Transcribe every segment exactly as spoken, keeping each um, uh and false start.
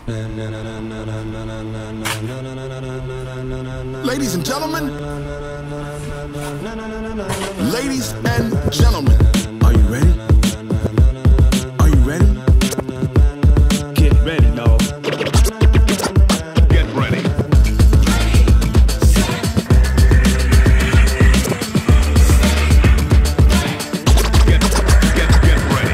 Ladies and gentlemen, ladies and gentlemen, are you ready? Are you ready? Get ready, no. Get ready. Get, get, get ready.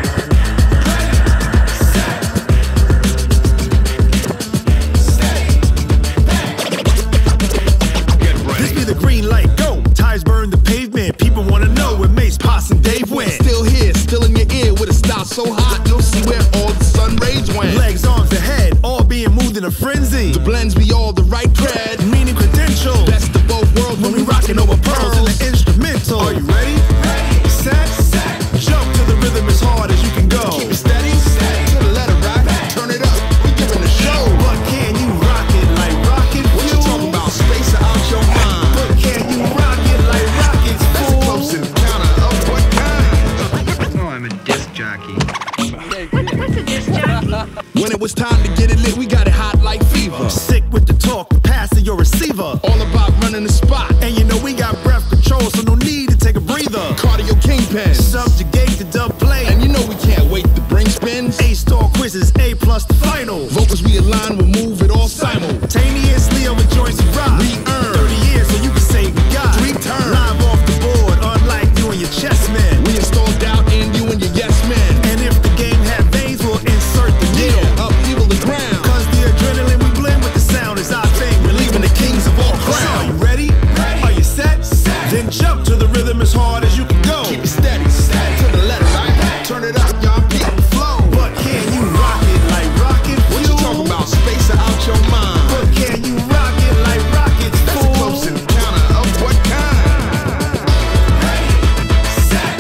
Get ready. This be the green light, go. Tires burn the pavement. People wanna know where Mace, Poss, and Dave went. Still here, still in your ear with a style so hot, you'll see where all the sun rays went. Legs, arms, and head, all being moved in a frenzy. The blends be all the right cred, Meaning credentials. best of both worlds when we rockin' over pearls in the instrumental. Are you ready? Ready, set, set. Jump to the rhythm as hard as you can go. Keep it steady, steady to the letter right. Turn it up, we giving a show. But can you rock it like rocket What you talking about? Space or out your mind? But can you rock it like rockets, That's a fool? close encounter of what kind? Oh, I'm a disc jockey. What's a disc jockey? When it was time to get it lit, we got it hot like fever. Sick with the talk, passing your receiver. All about running the spot. And you know we got breath control, so no need to take a breather. Cardio kingpin. Subjugate the dub play. And you know we can't wait to bring spins. A-star quizzes, A plus the final. Vocals we align, we'll move it all simultaneously. Simultaneously over joints and rock. We earn thirty years so you can say we got Three turns. live off the board, unlike you and your chess men. We install doubt in you and your yes men. And if the game had veins, we'll insert the needle. Yeah, upheaval the ground. Cause the adrenaline we blend with the sound is our thing. We're leaving the kings of all Crown. crowns. Are you ready? Ready. Are you set? Set. Then jump to the rhythm as hard as you can go. Keep it steady, steady to the letter right. Turn it up, y'all beat the flow. But can you rock it like rocket What you fuel? talking about? Space or out your mind? But can you rock it like rockets, That's a fool? close encounter of what kind? Ready, set,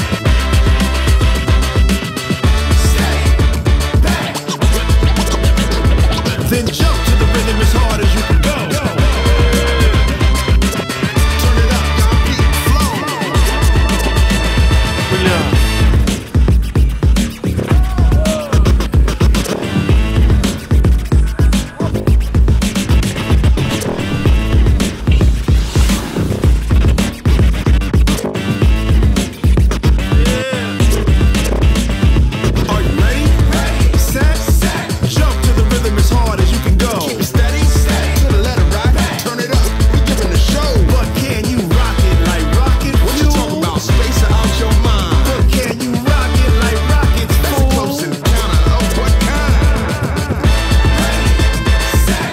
stay back. Then jump to the rhythm as hard as you can go. Turn it up, y'all beat the flow. Are you ready? Ready, set, set. Jump to the rhythm as hard as you can go. Keep it steady, steady to the letter right. Turn it up, we giving a show. But can you rock it like rocket What you fuel? talking about? Space or out your mind? But can you rock it like rockets, That's a fool? close encounter of what kind? Set,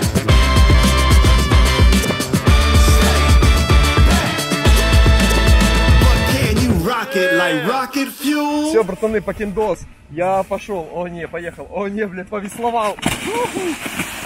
but can you rock it like rocket fuel? Все, братаны, покиндос. Я пошел. О, не, поехал. О, не, блядь, повесловал.